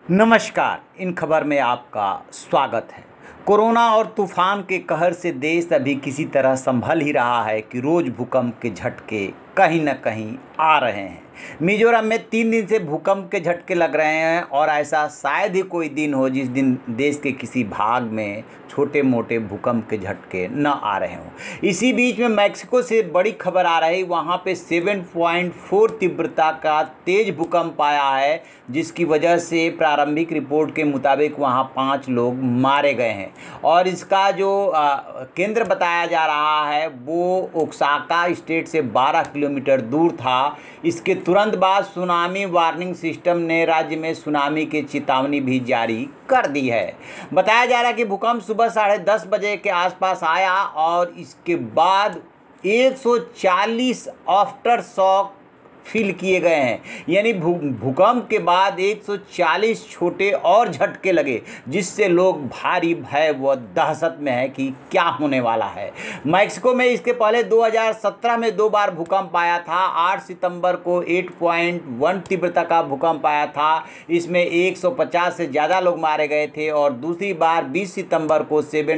नमस्कार। इन खबर में आपका स्वागत है। कोरोना और तूफान के कहर से देश अभी किसी तरह संभल ही रहा है कि रोज भूकंप के झटके कहीं न कहीं आ रहे हैं। मिजोरम में 3 दिन से भूकंप के झटके लग रहे हैं और ऐसा शायद ही कोई दिन हो जिस दिन देश के किसी भाग में छोटे मोटे भूकंप के झटके न आ रहे हों। इसी बीच में मैक्सिको से बड़ी खबर आ रही, वहाँ पे 7.4 तीव्रता का तेज भूकंप आया है, जिसकी वजह से प्रारंभिक रिपोर्ट के मुताबिक वहाँ 5 लोग मारे गए हैं। और इसका जो केंद्र बताया जा रहा है वो ओसाका स्टेट से 12 किलोमीटर दूर था। इसके तुरंत बाद सुनामी वार्निंग सिस्टम ने राज्य में सुनामी की चेतावनी भी जारी कर दी है। बताया जा रहा है कि भूकंप सुबह 10:30 बजे के आसपास आया और इसके बाद 140 आफ्टर शॉक फील किए गए हैं। यानी भूकंप के बाद 140 छोटे और झटके लगे, जिससे लोग भारी भय व दहशत में है कि क्या होने वाला है। मैक्सिको में इसके पहले 2017 में 2 बार भूकंप आया था। 8 सितंबर को 8.1 तीव्रता का भूकंप आया था। इसमें 150 से ज़्यादा लोग मारे गए थे। और दूसरी बार 20 सितंबर को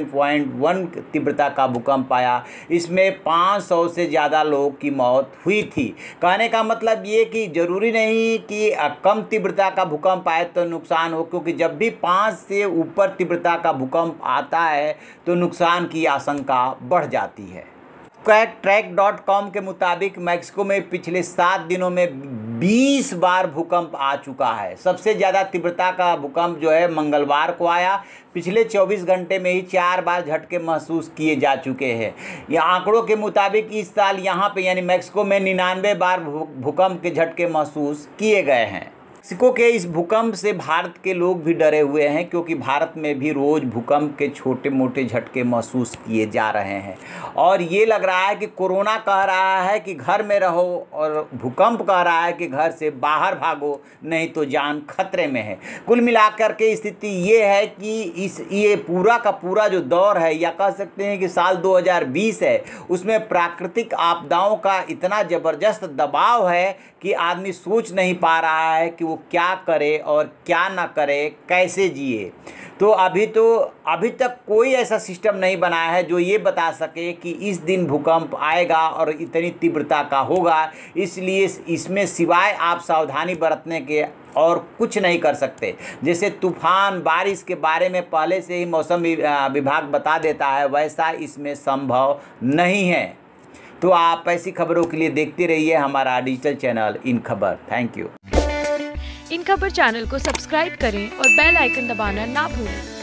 7.1 तीव्रता का भूकंप आया। इसमें 500 से ज़्यादा लोगों की मौत हुई थी। कहने का मतलब ये कि ज़रूरी नहीं कि कम तीव्रता का भूकंप आए तो नुकसान हो, क्योंकि जब भी 5 से ऊपर तीव्रता का भूकंप आता है तो नुकसान की आशंका बढ़ जाती है। ट्रैक.com के मुताबिक मैक्सिको में पिछले 7 दिनों में 20 बार भूकंप आ चुका है। सबसे ज़्यादा तीव्रता का भूकंप जो है मंगलवार को आया। पिछले 24 घंटे में ही 4 बार झटके महसूस किए जा चुके हैं। यह आंकड़ों के मुताबिक इस साल यहाँ पे यानी मैक्सिको में 99 बार भूकंप के झटके महसूस किए गए हैं। मैक्सिको के इस भूकंप से भारत के लोग भी डरे हुए हैं, क्योंकि भारत में भी रोज़ भूकंप के छोटे मोटे झटके महसूस किए जा रहे हैं। और ये लग रहा है कि कोरोना कह रहा है कि घर में रहो और भूकंप कह रहा है कि घर से बाहर भागो, नहीं तो जान खतरे में है। कुल मिलाकर के स्थिति ये है कि ये पूरा का पूरा जो दौर है, या कह सकते हैं कि साल 2020 है, उसमें प्राकृतिक आपदाओं का इतना ज़बरदस्त दबाव है कि आदमी सोच नहीं पा रहा है कि वो क्या करे और क्या ना करे, कैसे जिए। तो अभी तक कोई ऐसा सिस्टम नहीं बनाया है जो ये बता सके कि इस दिन भूकंप आएगा और इतनी तीव्रता का होगा। इसलिए इसमें सिवाय आप सावधानी बरतने के और कुछ नहीं कर सकते। जैसे तूफान, बारिश के बारे में पहले से ही मौसम विभाग बता देता है, वैसा इसमें संभव नहीं है। तो आप ऐसी खबरों के लिए देखते रहिए हमारा डिजिटल चैनल इन खबर। Thank you. इन खबर चैनल को सब्सक्राइब करें और बेल आइकन दबाना ना भूलें।